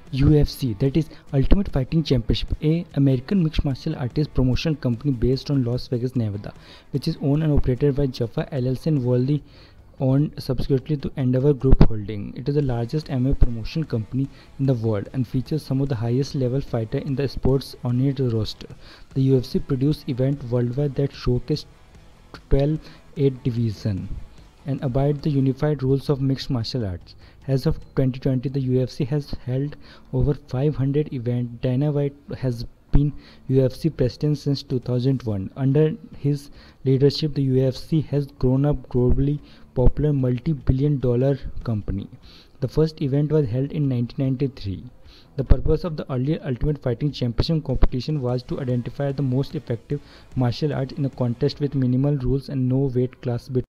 UFC, that is Ultimate Fighting Championship, a American mixed martial arts promotion company based on Las Vegas, Nevada, which is owned and operated by Jaffa LLC and wholly owned subsequently to Endeavor Group Holding. It is the largest MMA promotion company in the world and features some of the highest level fighters in the sports on its roster. The UFC produces events worldwide that showcase 12 8 division and abide the unified rules of mixed martial arts. As of 2020, the UFC has held over 500 events. Dana White has been UFC president since 2001. Under his leadership, the UFC has grown up globally popular multi-billion-dollar company. The first event was held in 1993. The purpose of the earlier Ultimate Fighting Championship competition was to identify the most effective martial arts in a contest with minimal rules and no weight class between